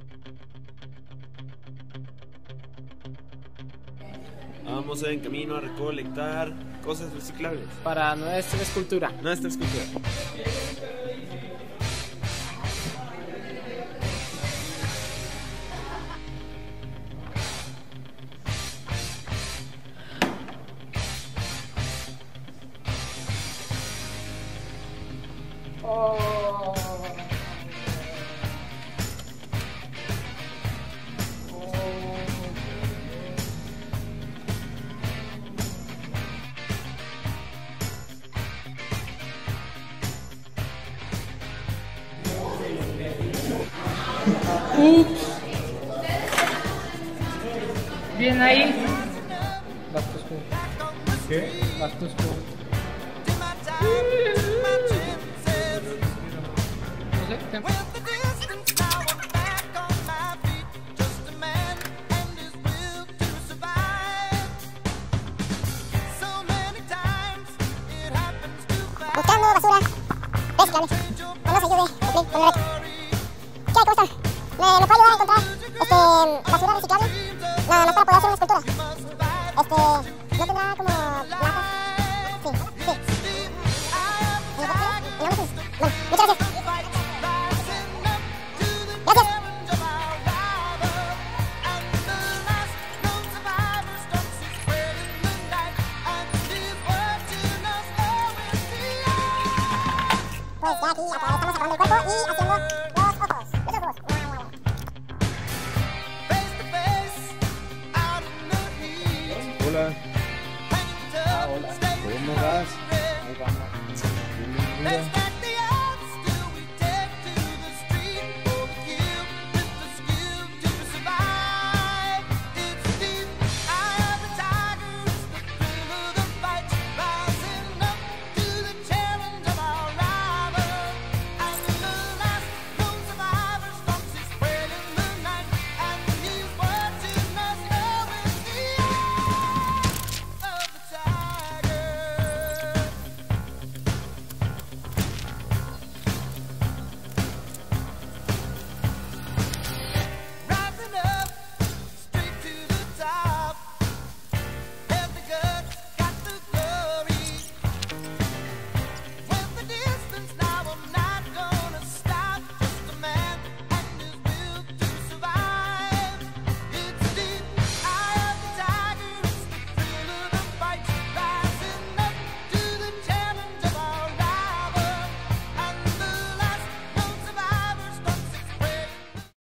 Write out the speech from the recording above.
Vamos en camino a recolectar cosas reciclables para nuestra escultura. Nuestra escultura. Bien ahí. ¿Qué? No sé. Buscando basura reciclable. No nos ayude, con el reto. ¿Qué? ¿Cómo están? ¿Me puede ayudar a encontrar basura reciclable? Nada más para poder hacer una escultura. No tendrá como latas.